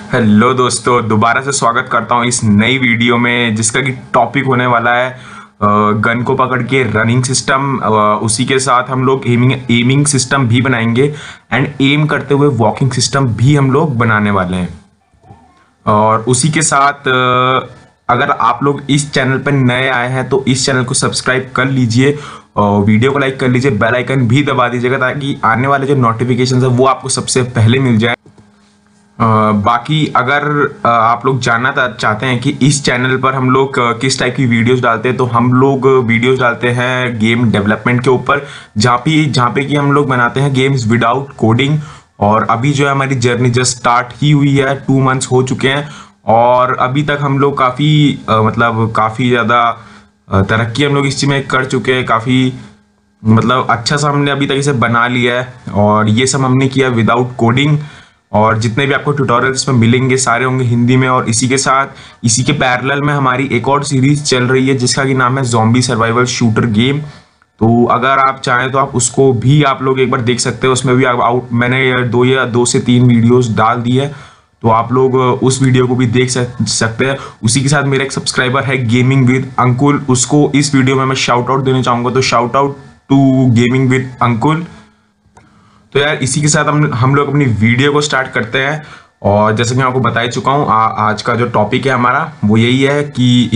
Hello दोस्तों, दोबारा से स्वागत करता हूँ इस नई वीडियो में जिसका कि टॉपिक होने वाला है गन को पकड़ के रनिंग सिस्टम। उसी के साथ हम लोग एमिंग सिस्टम भी बनाएंगे एंड एम करते हुए वॉकिंग सिस्टम भी हम लोग बनाने वाले हैं। और उसी के साथ अगर आप लोग इस चैनल पर नए आए हैं तो इस चैनल को सब्सक्राइब कर लीजिए और वीडियो को लाइक कर लीजिए, बेल आइकन भी दबा दीजिएगा ताकि आने वाले जो नोटिफिकेशन है वो आपको सबसे पहले मिल जाए। बाकी अगर आप लोग जानना चाहते हैं कि इस चैनल पर हम लोग किस टाइप की वीडियोस डालते हैं, तो हम लोग वीडियोस डालते हैं गेम डेवलपमेंट के ऊपर, जहाँ पे कि हम लोग बनाते हैं गेम्स विदाउट कोडिंग। और अभी जो है हमारी जर्नी जस्ट स्टार्ट ही हुई है, 2 मंथ्स हो चुके हैं और अभी तक हम लोग काफ़ी ज़्यादा तरक्की हम लोग इस चीज़ में कर चुके हैं। काफ़ी अच्छा सा हमने अभी तक इसे बना लिया है और ये सब हमने किया विदाउट कोडिंग। और जितने भी आपको ट्यूटोरियल्स में मिलेंगे सारे होंगे हिंदी में। और इसी के साथ इसी के पैरेलल में हमारी एक और सीरीज चल रही है जिसका कि नाम है ज़ॉम्बी सर्वाइवल शूटर गेम। तो अगर आप चाहें तो आप उसको भी आप लोग एक बार देख सकते हो। उसमें भी मैंने 2 से 3 वीडियोस डाल दी है, तो आप लोग उस वीडियो को भी देख सकते हैं। उसी के साथ मेरा एक सब्सक्राइबर है गेमिंग विद अंकुल, उसको इस वीडियो में मैं शाउट आउट देना चाहूँगा, तो shout out to gaming with Ankul. तो यार इसी के साथ हम लोग अपनी वीडियो को स्टार्ट करते हैं। और जैसे कि मैं आपको बता ही चुका हूँ, आज का जो टॉपिक है हमारा वो यही है कि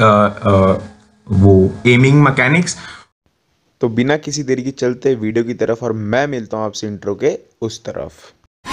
एमिंग मैकेनिक्स। तो बिना किसी देरी के चलते वीडियो की तरफ और मैं मिलता हूँ आपसे इंट्रो के उस तरफ।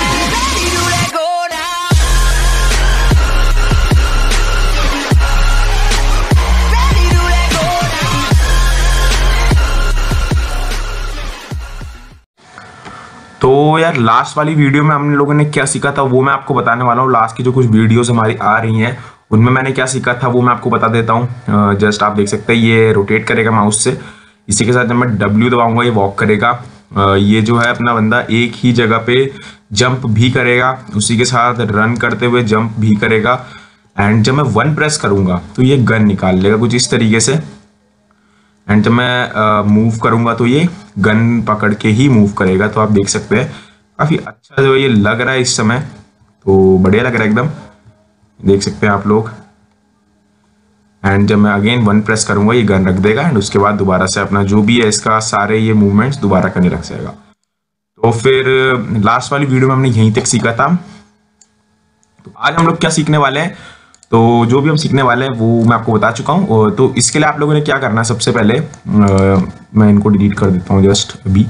तो यार लास्ट वाली वीडियो में हम लोगों ने क्या सीखा था वो मैं आपको बताने वाला हूँ। लास्ट की जो कुछ वीडियोस हमारी आ रही हैं उनमें मैंने क्या सीखा था वो मैं आपको बता देता हूँ। जस्ट आप देख सकते हैं ये रोटेट करेगा माउस से। इसी के साथ जब मैं W दबाऊंगा ये वॉक करेगा। ये जो है अपना बंदा एक ही जगह पे जंप भी करेगा, उसी के साथ रन करते हुए जंप भी करेगा। एंड जब मैं 1 प्रेस करूंगा तो ये गन निकाल लेगा कुछ इस तरीके से। एंड जब मैं मूव करूंगा तो ये गन पकड़ के ही मूव करेगा। तो आप देख सकते हैं काफ़ी अच्छा जो ये लग रहा है इस समय, तो बढ़िया लग रहा है एकदम, देख सकते हैं आप लोग। एंड जब मैं अगेन 1 प्रेस करूंगा ये गन रख देगा एंड उसके बाद दोबारा से अपना जो भी है इसका सारे ये मूवमेंट्स दोबारा करने लग जाएगा। तो फिर लास्ट वाली वीडियो में हमने यहीं तक सीखा था। तो आज हम लोग क्या सीखने वाले हैं, तो जो भी हम सीखने वाले हैं वो मैं आपको बता चुका हूँ। तो इसके लिए आप लोगों ने क्या करना है, सबसे पहले मैं इनको डिलीट कर देता हूँ जस्ट अभी।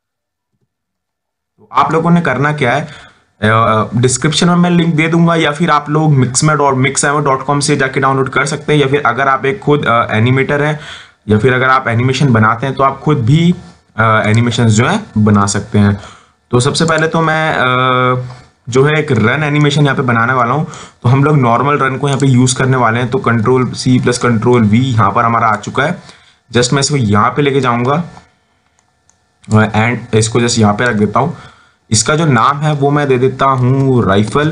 तो आप लोगों ने करना क्या है, डिस्क्रिप्शन में मैं लिंक दे दूंगा या फिर आप लोग mixamo.com से जाके डाउनलोड कर सकते हैं। या फिर अगर आप एक खुद एनिमेटर हैं या फिर अगर आप एनिमेशन बनाते हैं तो आप खुद भी एनिमेशंस जो है बना सकते हैं। तो सबसे पहले तो मैं जो है एक रन एनिमेशन यहाँ पे बनाने वाला हूँ। तो हम लोग नॉर्मल रन को यहाँ पे यूज़ करने वाले हैं। तो Ctrl+C + Ctrl+V यहाँ पर हमारा आ चुका है। जस्ट मैं इसको यहाँ पे लेके जाऊँगा एंड इसको जस्ट यहाँ पे रख देता हूँ। इसका जो नाम है वो मैं दे देता हूँ राइफल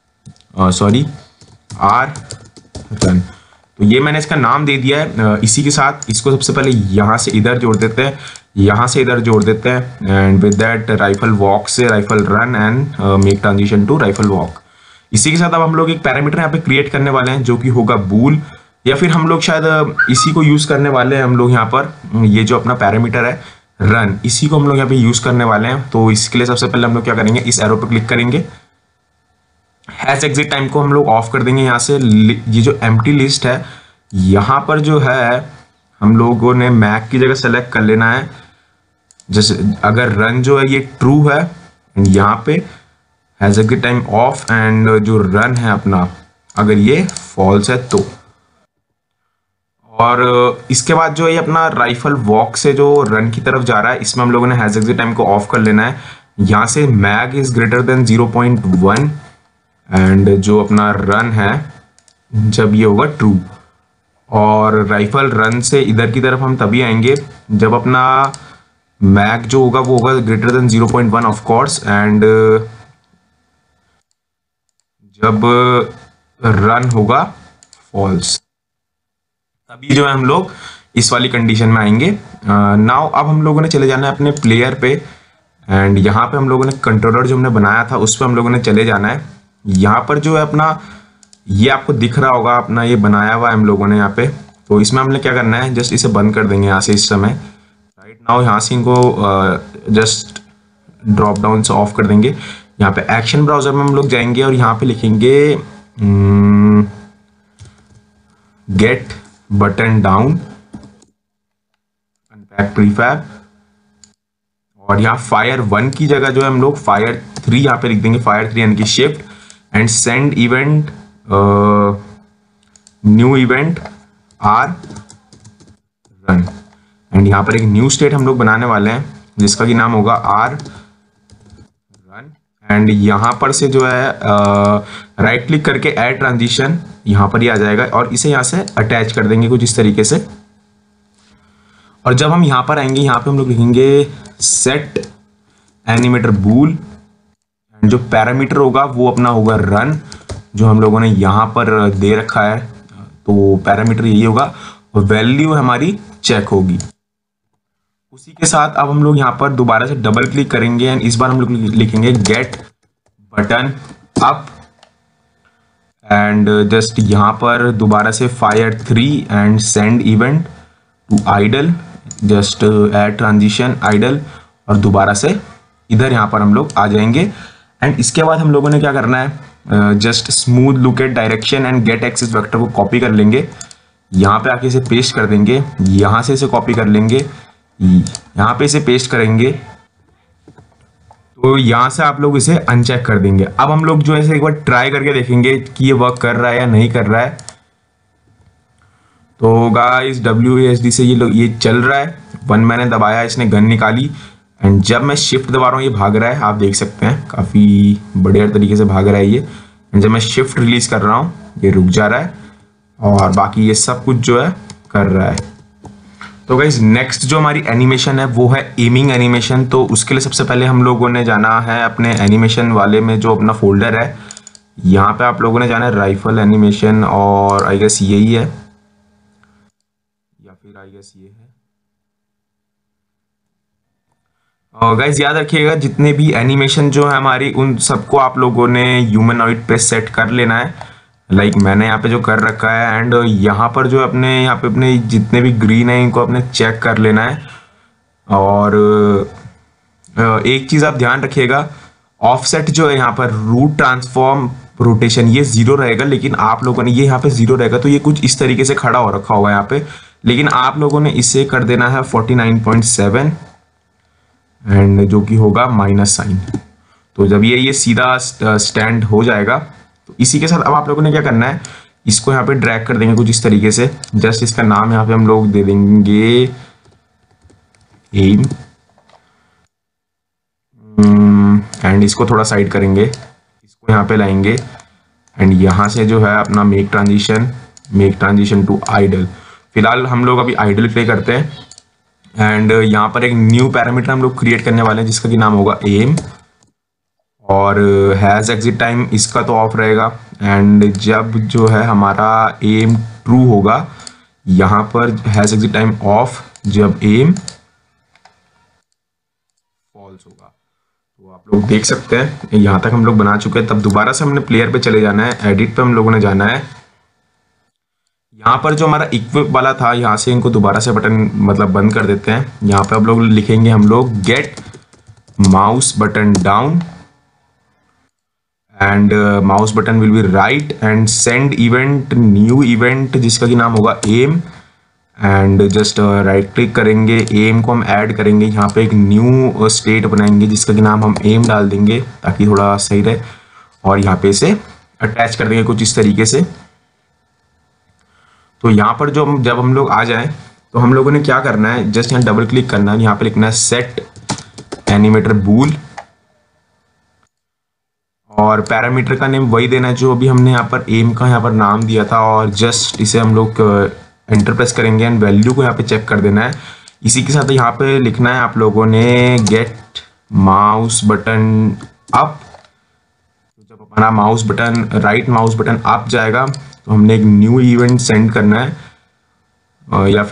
R रन। तो ये मैंने इसका नाम दे दिया है। इसी के साथ इसको सबसे पहले यहाँ से इधर जोड़ देते हैं, यहाँ से इधर जोड़ देते हैं and with that rifle walk से rifle run and make transition to rifle walk. इसी के साथ अब हम लोग एक पैरामीटर यहाँ पे क्रिएट करने वाले हैं जो कि होगा बूल, या फिर हम लोग शायद इसी को यूज़ करने वाले हैं। हम लोग यहाँ पर ये जो अपना पैरामीटर है रन, इसी को हम लोग यहाँ पे यूज़ करने वाले हैं। तो इसके लिए सबसे पहले हम लोग क्या करेंगे, इस एरो पे क्लिक करेंगे, हैश एग्जिट टाइम को हम लोग ऑफ कर देंगे। यहाँ से ये जो एम्प्टी लिस्ट है यहाँ पर जो है हम लोगों ने मैक की जगह सेलेक्ट कर लेना है। जैसे अगर रन जो है ये ट्रू है, यहाँ पे has exit time off, and जो रन है अपना अगर ये फॉल्स है तो। और इसके बाद जो है अपना राइफल वॉक से जो रन की तरफ जा रहा है इसमें हम लोगों ने हैश एग्जिट टाइम को ऑफ कर लेना है। यहाँ से mag is greater than 0.1 and जो अपना रन है जब ये होगा ट्रू। और राइफल रन से इधर की तरफ हम तभी आएंगे जब अपना मैग जो होगा वो होगा greater than 0.1 of course, and जब रन होगा फॉल्स तभी जो है हम लोग इस वाली कंडीशन में आएंगे। नाउ अब हम लोगों ने चले जाना है अपने प्लेयर पे एंड यहाँ पे हम लोगों ने कंट्रोलर जो हमने बनाया था उस पर हम लोगों ने चले जाना है। यहाँ पर जो है अपना ये आपको दिख रहा होगा, अपना ये बनाया हुआ है हम लोगों ने यहाँ पे। तो इसमें हमने क्या करना है, जस्ट इसे बंद कर देंगे यहाँ से इस समय। राइट नाउ यहाँ से इनको जस्ट ड्रॉप डाउन से ऑफ कर देंगे। यहाँ पे एक्शन ब्राउजर में हम लोग जाएंगे और यहाँ पे लिखेंगे get button down unpack prefab, और यहाँ फायर 1 की जगह जो है हम लोग फायर 3 यहाँ पे लिख देंगे, फायर 3 यानी कि shift and send event new event R run. And यहाँ पर एक न्यू स्टेट हम लोग बनाने वाले हैं जिसका कि नाम होगा आर रन। एंड यहाँ पर से जो है राइट क्लिक करके ऐड ट्रांजिशन यहाँ पर ही आ जाएगा और इसे यहाँ से अटैच कर देंगे कुछ इस तरीके से। और जब हम यहाँ पर आएंगे, यहाँ पे हम लोग लिखेंगे सेट एनिमेटर बूल, एंड जो पैरामीटर होगा वो अपना होगा रन, जो हम लोगों ने यहाँ पर दे रखा है। तो पैरामीटर यही होगा और वैल्यू हमारी चेक होगी। उसी के साथ अब हम लोग यहाँ पर दोबारा से डबल क्लिक करेंगे एंड इस बार हम लोग लिखेंगे get button up, and just यहाँ पर दोबारा से fire 3 and send event to idle, just add transition idle, और दोबारा से इधर यहाँ पर हम लोग आ जाएंगे। एंड इसके बाद हम लोगों ने क्या करना है, just smooth look at direction and get axis vector को कॉपी कर लेंगे, यहाँ पे आके इसे पेस्ट कर देंगे, यहाँ से इसे कॉपी कर लेंगे, यहाँ पे इसे पेस्ट करेंगे। तो यहाँ से आप लोग इसे अनचेक कर देंगे। अब हम लोग जो है एक बार ट्राई करके देखेंगे कि ये वर्क कर रहा है या नहीं कर रहा है। तो गाइस WASD से ये चल रहा है। 1 मैंने दबाया, इसने गन निकाली, एंड जब मैं शिफ्ट दबा रहा हूँ ये भाग रहा है, आप देख सकते हैं काफ़ी बढ़िया तरीके से भाग रहा है ये। एंड जब मैं शिफ्ट रिलीज कर रहा हूँ ये रुक जा रहा है, और बाकी ये सब कुछ जो है कर रहा है। तो गाइस नेक्स्ट जो हमारी एनिमेशन है वो है एमिंग एनिमेशन। तो उसके लिए सबसे पहले हम लोगों ने जाना है अपने एनिमेशन वाले में, जो अपना फोल्डर है यहाँ पे आप लोगों ने जाना है राइफल एनिमेशन, और आई गेस यही है या फिर आई गेस ये है। और गाइस याद रखिएगा जितने भी एनिमेशन जो है हमारी, उन सबको आप लोगों ने ह्यूमनॉइड पे सेट कर लेना है, लाइक मैंने यहाँ पे जो कर रखा है। एंड यहाँ पर जो अपने यहाँ पे अपने जितने भी ग्रीन है इनको अपने चेक कर लेना है। और एक चीज़ आप ध्यान रखिएगा, ऑफसेट जो है यहाँ पर रूट ट्रांसफॉर्म रोटेशन ये 0 रहेगा, लेकिन आप लोगों ने ये यहाँ पे 0 रहेगा तो ये कुछ इस तरीके से खड़ा हो रखा होगा यहाँ पे, लेकिन आप लोगों ने इसे कर देना है 49.7 एंड जो कि होगा माइनस साइन। तो जब ये सीधा स्टैंड हो जाएगा, तो इसी के साथ अब आप लोगों ने क्या करना है, इसको यहाँ पे ड्रैग कर देंगे कुछ इस तरीके से। जस्ट इसका नाम यहाँ पे हम लोग दे देंगे एम, एंड इसको थोड़ा साइड करेंगे, इसको यहाँ पे लाएंगे, एंड यहाँ से जो है अपना मेक ट्रांजिशन टू आइडल। फिलहाल हम लोग अभी आइडल प्ले करते हैं, एंड यहाँ पर एक न्यू पैरामीटर हम लोग क्रिएट करने वाले हैं जिसका कि नाम होगा एम, और हैज़ एग्जिट टाइम इसका तो ऑफ रहेगा। एंड जब जो है हमारा एम ट्रू होगा, यहाँ पर हैज़ एग्जिट टाइम ऑफ, जब एम फॉल्स होगा। तो आप लोग देख सकते हैं यहाँ तक हम लोग बना चुके हैं। तब दोबारा से हमने प्लेयर पे चले जाना है, एडिट पे हम लोगों ने जाना है। यहाँ पर जो हमारा इक्विप वाला था, यहाँ से इनको दोबारा से बटन मतलब बंद कर देते हैं। यहाँ पे आप लोग लिखेंगे हम लोग get mouse button down, and mouse button will be right, and send event new event जिसका कि नाम होगा aim, and just right click करेंगे, एम को हम ऐड करेंगे, यहाँ पे एक न्यू स्टेट बनाएंगे जिसका कि नाम हम एम डाल देंगे ताकि थोड़ा सही रहे, और यहाँ पे इसे अटैच कर देंगे कुछ इस तरीके से। तो यहाँ पर जब हम लोग आ जाएं तो हम लोगों ने क्या करना है, जस्ट यहाँ डबल क्लिक करना है, यहाँ पे लिखना है सेट एनिमेटर बूल, और पैरामीटर का नेम वही देना है जो अभी हमने यहाँ पर एम का यहाँ पर नाम दिया था, और जस्ट इसे हम लोग एंटर प्रेस करेंगे एंड वैल्यू को यहाँ पे चेक कर देना है। इसी के साथ यहाँ पे लिखना है आप लोगों ने गेट माउस बटन अप। जब हमारा mouse button right mouse button up जाएगा तो हमने एक न्यू इवेंट सेंड करना है, या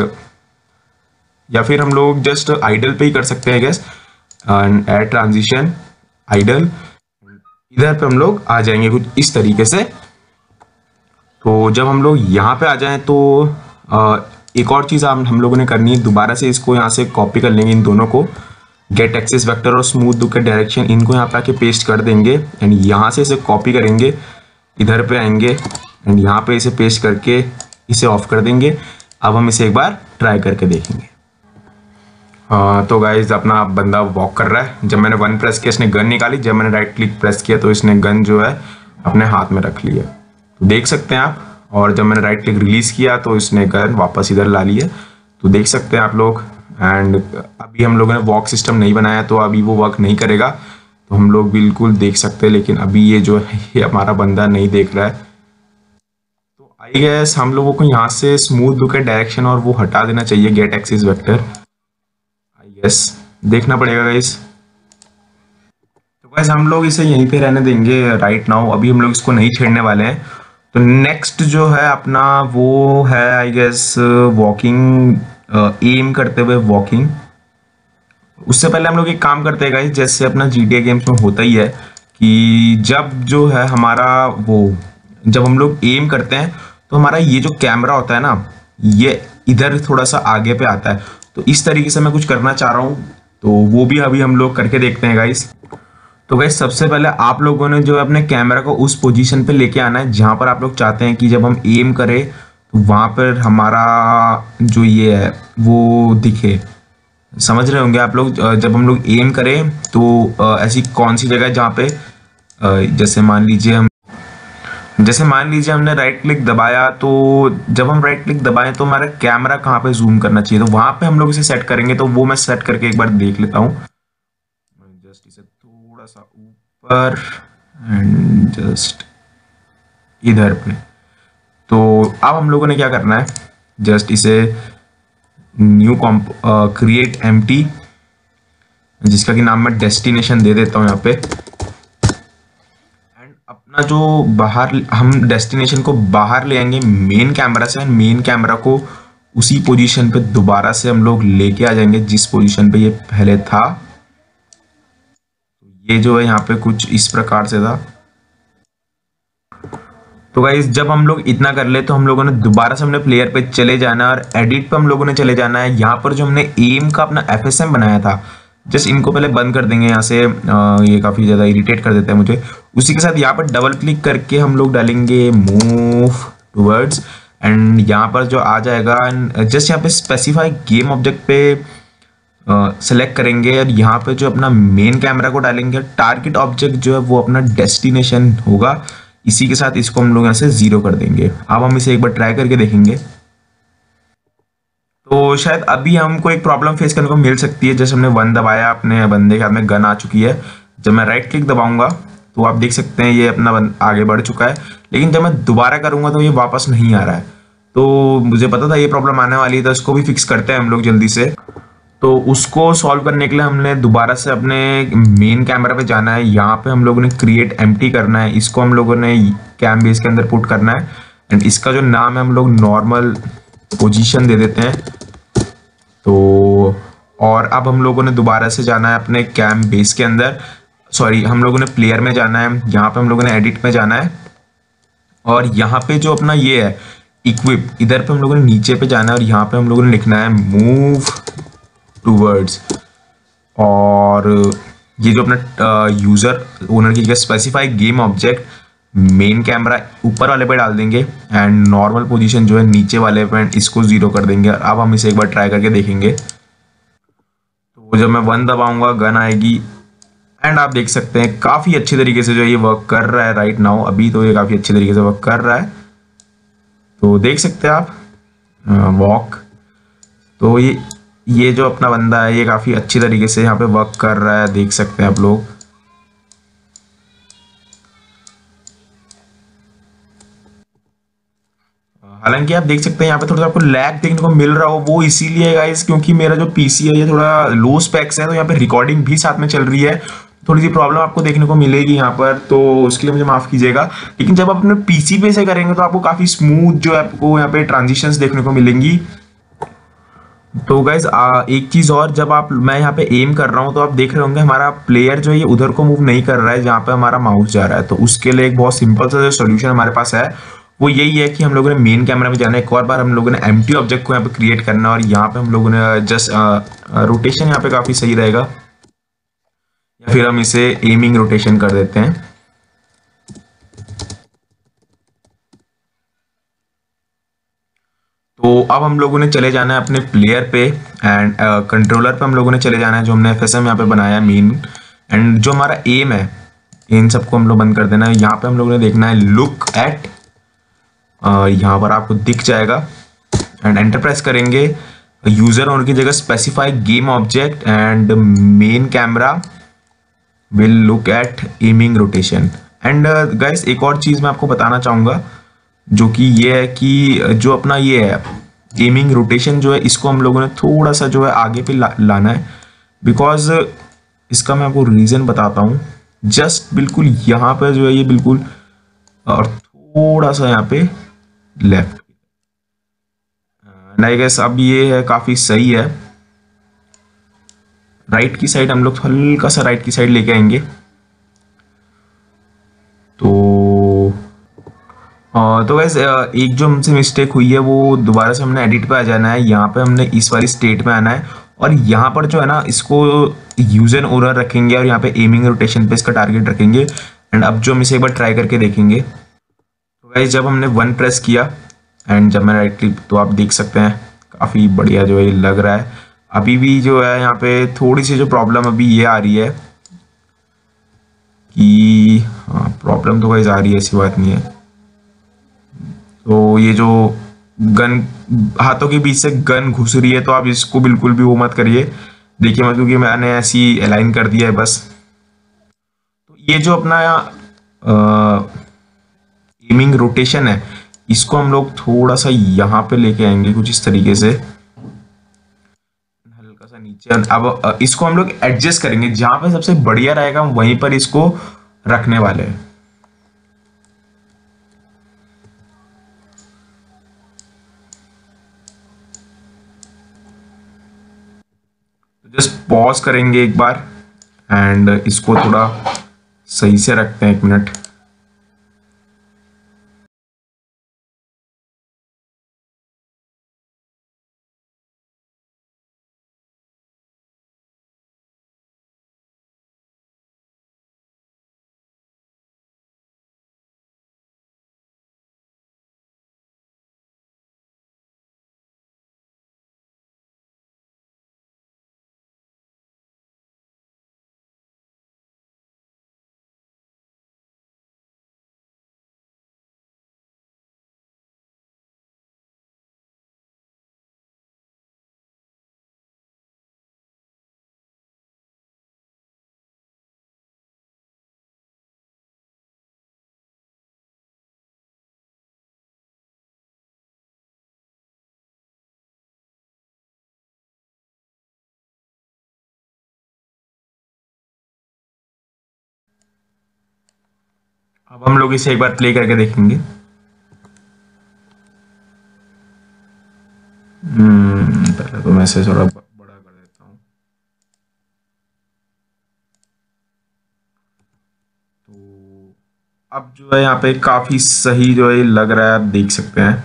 फिर हम लोग जस्ट आइडल पे ही कर सकते हैं गैस, ऐड ट्रांजिशन आइडल, इधर पे हम लोग आ जाएंगे कुछ इस तरीके से। तो जब हम लोग यहाँ पे आ जाएं तो एक और चीज़ हम लोगों ने करनी है, दोबारा से इसको यहाँ से कॉपी कर लेंगे इन दोनों को, गेट एक्सिस वेक्टर और स्मूथ बुकेट डायरेक्शन, इनको यहाँ पे आके पेस्ट कर देंगे एंड यहाँ से इसे कॉपी करेंगे, इधर पे आएंगे एंड यहाँ पे इसे पेस्ट करके इसे ऑफ कर देंगे। अब हम इसे एक बार ट्राई करके देखेंगे। तो गाइज अपना बंदा वॉक कर रहा है। जब मैंने 1 प्रेस किया इसने गन निकाली, जब मैंने राइट क्लिक प्रेस किया तो इसने गन जो है अपने हाथ में रख लिया, तो देख सकते हैं आप। और जब मैंने राइट क्लिक रिलीज किया तो इसने गन वापस इधर ला लिया, तो देख सकते हैं आप लोग। एंड अभी हम लोगों ने वॉक सिस्टम नहीं बनाया तो अभी वो वर्क नहीं करेगा, तो हम लोग बिल्कुल देख सकते हैं, लेकिन अभी ये जो है ये हमारा बंदा नहीं देख रहा है। तो आई गेस हम लोगों को यहाँ से स्मूथ बुकेट डायरेक्शन और वो हटा देना चाहिए, get axis vector, I guess देखना पड़ेगा गाइस। तो गाइस हम लोग इसे यहीं पे रहने देंगे राइट नाउ, अभी हम लोग इसको नहीं छेड़ने वाले हैं। तो नेक्स्ट जो है अपना वो है आई गेस वॉकिंग, एम करते हुए वॉकिंग। उससे पहले हम लोग एक काम करते हैं गाइस, जैसे अपना GTA गेम्स में होता ही है कि जब जो है हमारा वो, जब हम लोग एम करते हैं तो हमारा ये जो कैमरा होता है ना, ये इधर थोड़ा सा आगे पे आता है। तो इस तरीके से मैं कुछ करना चाह रहा हूँ, तो वो भी अभी हम लोग करके देखते हैं गाइस। तो गाइस सबसे पहले आप लोगों ने जो है अपने कैमरा को उस पोजीशन पे लेके आना है जहां पर आप लोग चाहते हैं कि जब हम एम करें तो वहां पर हमारा जो ये है वो दिखे। समझ रहे होंगे आप लोग, जब हम लोग एम करें तो ऐसी कौन सी जगह है जहाँ पे जैसे मान लीजिए हमने राइट क्लिक दबाया, तो जब हम राइट क्लिक दबाएं तो हमारा कैमरा कहाँ पे जूम करना चाहिए, तो वहां पे हम लोग इसे सेट करेंगे। तो वो मैं सेट करके एक बार देख लेता हूँ, जस्ट इसे थोड़ा सा ऊपर एंड जस्ट इधर पे। तो अब हम लोगों ने क्या करना है, जस्ट इसे न्यू क्रिएट एम्प्टी, जिसका कि नाम मैं डेस्टिनेशन दे देता हूँ यहाँ पे। एंड अपना जो बाहर हम डेस्टिनेशन को बाहर ले आएंगे मेन कैमरा से, मेन कैमरा को उसी पोजीशन पे दोबारा से हम लोग लेके आ जाएंगे जिस पोजीशन पे ये पहले था। ये जो है यहाँ पे कुछ इस प्रकार से था। तो गाइस जब हम लोग इतना कर ले तो हम लोगों ने दोबारा से अपने प्लेयर पे चले जाना है और एडिट पे हम लोगों ने चले जाना है। यहाँ पर जो हमने एम का अपना FSM बनाया था, जस्ट इनको पहले बंद कर देंगे यहाँ से, ये काफ़ी ज़्यादा इरिटेट कर देते हैं मुझे। उसी के साथ यहाँ पर डबल क्लिक करके हम लोग डालेंगे मूव टूवर्ड्स, एंड यहाँ पर जो आ जाएगा जस्ट यहाँ पे स्पेसिफाई गेम ऑब्जेक्ट पे सेलेक्ट करेंगे और यहाँ पे जो अपना मेन कैमरा को डालेंगे। टारगेट ऑब्जेक्ट जो है वो अपना डेस्टिनेशन होगा। इसी के साथ इसको हम लोग यहाँ से 0 कर देंगे। अब हम इसे एक बार ट्राई करके देखेंगे। तो शायद अभी हमको एक प्रॉब्लम फेस करने को मिल सकती है। जैसे हमने 1 दबाया, अपने बंदे के हाथ में गन आ चुकी है। जब मैं राइट क्लिक दबाऊंगा तो आप देख सकते हैं ये अपना आगे बढ़ चुका है, लेकिन जब मैं दोबारा करूंगा तो ये वापस नहीं आ रहा है। तो मुझे पता था ये प्रॉब्लम आने वाली है, तो इसको भी फिक्स करते हैं हम लोग जल्दी से। तो उसको सॉल्व करने के लिए हमने दोबारा से अपने मेन कैमरा पे जाना है। यहाँ पे हम लोगों ने क्रिएट एम्प्टी करना है, इसको हम लोगों ने कैम बेस के अंदर पुट करना है एंड इसका जो नाम है हम लोग नॉर्मल पोजीशन दे देते हैं। तो और अब हम लोगों ने दोबारा से जाना है अपने कैम बेस के अंदर, सॉरी हम लोगों ने प्लेयर में जाना है। यहाँ पे हम लोगों ने एडिट में जाना है और यहाँ पे जो अपना ये है इक्विप, इधर पे हम लोगों ने नीचे पे जाना है और यहाँ पे हम लोगों ने लिखना है मूव टूवर्ड्स। और ये जो अपना यूजर ओनर की जगह specify game object main camera ऊपर वाले पे डाल देंगे एंड नॉर्मल पोजीशन जो है नीचे वाले पे, इसको 0 कर देंगे। अब हम इसे एक बार ट्राई करके देखेंगे। तो जब मैं 1 दबाऊंगा गन आएगी एंड आप देख सकते हैं काफ़ी अच्छी तरीके से जो ये वर्क कर रहा है राइट नाउ। अभी तो ये काफ़ी अच्छी तरीके से वर्क कर रहा है, तो देख सकते हैं आप वॉक। तो ये जो अपना बंदा है ये काफ़ी अच्छी तरीके से यहाँ पे वर्क कर रहा है, देख सकते हैं आप लोग। हालांकि आप देख सकते हैं यहाँ पे थोड़ा सा आपको लैग देखने को मिल रहा हो, वो इसीलिए गाइस क्योंकि मेरा जो पीसी है ये थोड़ा लो स्पेक्स है, तो यहाँ पे रिकॉर्डिंग भी साथ में चल रही है। थोड़ी सी प्रॉब्लम आपको देखने को मिलेगी यहाँ पर, तो उसके लिए मुझे माफ़ कीजिएगा। लेकिन जब आप अपने पीसी पे से करेंगे तो आपको काफ़ी स्मूथ जो है आपको यहाँ पे ट्रांजिशंस देखने को मिलेंगी। तो गाइज एक चीज और, जब मैं यहाँ पे एम कर रहा हूँ तो आप देख रहे होंगे हमारा प्लेयर जो है ये उधर को मूव नहीं कर रहा है जहाँ पे हमारा माउस जा रहा है। तो उसके लिए एक बहुत सिंपल सा जो सोल्यूशन हमारे पास है वो यही है कि हम लोगों ने मेन कैमरा में जाना है। एक और बार हम लोगों ने एम्प्टी ऑब्जेक्ट को यहाँ पे क्रिएट करना है और यहाँ पे हम लोगों ने जस्ट रोटेशन यहाँ पे काफी सही रहेगा, या फिर हम इसे एमिंग रोटेशन कर देते हैं। तो अब हम लोगों ने चले जाना है अपने प्लेयर पे एंड कंट्रोलर पे हम लोगों ने चले जाना है जो हमने एफएसएम यहाँ पे बनाया मेन। एंड जो हमारा एम है इन सबको हम लोग बंद कर देना है। यहाँ पे हम लोगों ने देखना है लुक एट, यहाँ पर आपको दिख जाएगा एंड एंटर प्रेस करेंगे। यूजर ओनर की जगह specify game object and main camera will look at aiming rotation. And guys एक और चीज मैं आपको बताना चाहूंगा जो कि ये है कि जो अपना ये है एमिंग रोटेशन जो है इसको हम लोगों ने थोड़ा सा जो है आगे पे लाना है, बिकॉज इसका मैं आपको रीजन बताता हूँ। जस्ट बिल्कुल यहाँ पे जो है ये बिल्कुल और थोड़ा सा यहाँ पे लेफ्ट, आई गेस अब ये है काफी सही है। राइट की साइड हम लोग हल्का सा राइट की साइड लेके आएंगे। तो वैसे एक जो हमसे मिस्टेक हुई है वो दोबारा से हमने एडिट पे आ जाना है। यहाँ पे हमने इस वाली स्टेट में आना है और यहाँ पर जो है ना इसको यूजर ओनर रखेंगे और यहाँ पे एमिंग रोटेशन पे इसका टारगेट रखेंगे। एंड अब जो हम इसे एक बार ट्राई करके देखेंगे। तो गाइस जब हमने 1 प्रेस किया एंड जब मैं राइट क्लिक, तो आप देख सकते हैं काफ़ी बढ़िया जो है ये लग रहा है। अभी भी जो है यहाँ पे थोड़ी सी जो प्रॉब्लम अभी ये आ रही है कि हाँ प्रॉब्लम तो गाइस आ रही है, ऐसी बात नहीं है। तो ये जो गन हाथों के बीच से गन घुस रही है तो आप इसको बिल्कुल भी वो मत करिए, देखिए मत, क्योंकि मैंने ऐसी अलाइन कर दिया है बस। तो ये जो अपना एमिंग रोटेशन है इसको हम लोग थोड़ा सा यहाँ पे लेके आएंगे कुछ इस तरीके से, हल्का सा नीचे। अब इसको हम लोग एडजस्ट करेंगे, जहां पे सबसे बढ़िया रहेगा हम वहीं पर इसको रखने वाले हैं। जस्ट पॉज करेंगे एक बार एंड इसको थोड़ा सही से रखते हैं, 1 मिनट। अब हम लोग इसे एक बार प्ले करके देखेंगे। पहले तो मैं इसे थोड़ा बड़ा कर देता हूँ। तो अब जो है यहाँ पे काफी सही जो है लग रहा है, आप देख सकते हैं।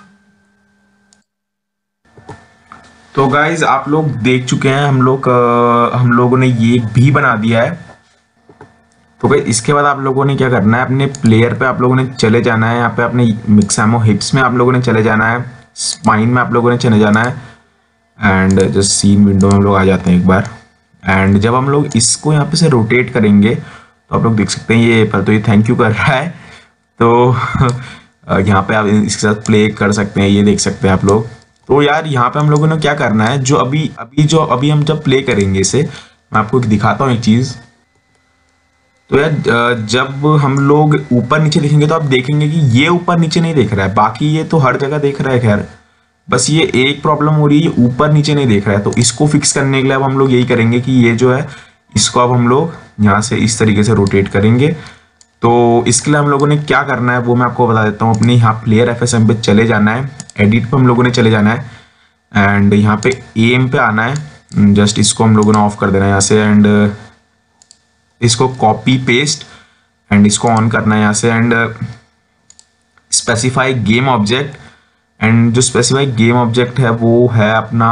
तो गाइज आप लोग देख चुके हैं, हम लोगों ने ये भी बना दिया है। तो गाइज इसके बाद आप लोगों ने क्या करना है, अपने प्लेयर पे आप लोगों ने चले जाना है। यहाँ पे अपने मिक्सएमो हिप्स में आप लोगों ने चले जाना है, स्पाइन में आप लोगों ने चले जाना है एंड जस्ट सीन विंडो में हम लोग आ जाते हैं एक बार। एंड जब हम लोग इसको यहाँ पे से रोटेट करेंगे तो आप लोग देख सकते हैं ये पर तो ये थैंक यू कर रहा है। तो यहाँ पे आप इसके साथ प्ले कर सकते हैं, ये देख सकते हैं आप लोग। तो यार यहाँ पे हम लोगों ने क्या करना है, जो अभी हम जब प्ले करेंगे इसे, मैं आपको दिखाता हूँ एक चीज। तो यार जब हम लोग ऊपर नीचे देखेंगे तो आप देखेंगे कि ये ऊपर नीचे नहीं देख रहा है, बाकी ये तो हर जगह देख रहा है। खैर बस ये एक प्रॉब्लम हो रही है, ये ऊपर नीचे नहीं देख रहा है। तो इसको फिक्स करने के लिए अब हम लोग यही करेंगे कि ये जो है इसको अब हम लोग यहाँ से इस तरीके से रोटेट करेंगे। तो इसके लिए हम लोगों ने क्या करना है वो मैं आपको बता देता हूँ। अपने यहाँ प्लेयर एफएसएम पे चले जाना है, एडिट पे हम लोगों ने चले जाना है एंड यहाँ पे एम पे आना है, जस्ट इसको हम लोगों ने ऑफ कर देना है यहाँ से, एंड इसको कॉपी पेस्ट एंड इसको ऑन करना है यहाँ से, and specify game object, and जो स्पेसिफाई गेम ऑब्जेक्ट है वो है अपना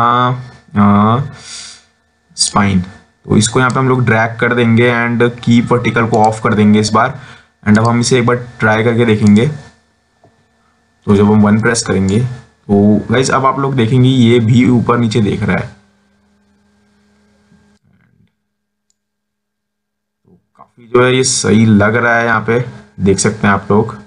स्पाइन। तो इसको यहाँ पे हम लोग ड्रैग कर देंगे एंड कीप वर्टिकल को ऑफ कर देंगे इस बार, एंड अब हम इसे एक बार ट्राई करके देखेंगे। तो जब हम 1 प्रेस करेंगे तो गाइस अब आप लोग देखेंगे ये भी ऊपर नीचे देख रहा है। तो काफी जो है ये सही लग रहा है, यहाँ पे देख सकते हैं आप लोग।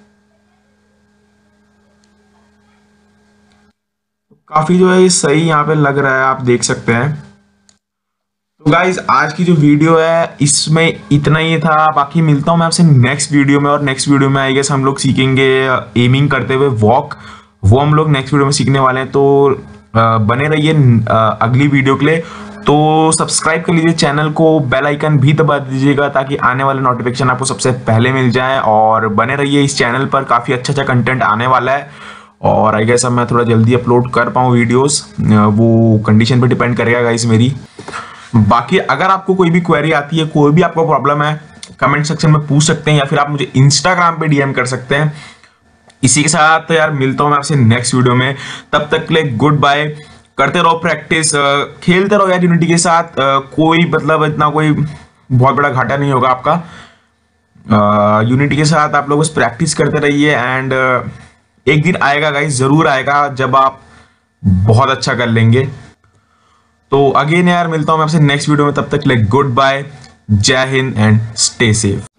तो काफी जो है ये सही यहाँ पे लग रहा है, आप देख सकते हैं। तो गाइज आज की जो वीडियो है इसमें इतना ही था, बाकी मिलता हूं मैं आपसे नेक्स्ट वीडियो में। और नेक्स्ट वीडियो में आई गेस हम लोग सीखेंगे एमिंग करते हुए वॉक, वो हम लोग नेक्स्ट वीडियो में सीखने वाले हैं। तो बने रहिए अगली वीडियो के लिए। तो सब्सक्राइब कर लीजिए चैनल को, बेल आइकन भी दबा दीजिएगा ताकि आने वाले नोटिफिकेशन आपको सबसे पहले मिल जाए। और बने रहिए इस चैनल पर, काफ़ी अच्छा कंटेंट आने वाला है। और आई गेस अब मैं थोड़ा जल्दी अपलोड कर पाऊँ वीडियोस, वो कंडीशन पे डिपेंड करेगा गाइस मेरी। बाकी अगर आपको कोई भी क्वेरी आती है, कोई भी आपको प्रॉब्लम है, कमेंट सेक्शन में पूछ सकते हैं, या फिर आप मुझे इंस्टाग्राम पे डीएम कर सकते हैं। इसी के साथ यार मिलता हूं मैं आपसे नेक्स्ट वीडियो में, तब तक के लिए गुड बाय। करते रहो प्रैक्टिस, खेलते रहो यार यूनिटी के साथ, कोई मतलब इतना कोई बहुत बड़ा घाटा नहीं होगा आपका। यूनिटी के साथ आप लोग बस प्रैक्टिस करते रहिए, एंड एक दिन आएगा गाइस, जरूर आएगा जब आप बहुत अच्छा कर लेंगे। तो अगेन यार मिलता हूं मैं आपसे नेक्स्ट वीडियो में, तब तक के लिए गुड बाय, जय हिंद एंड स्टे सेफ।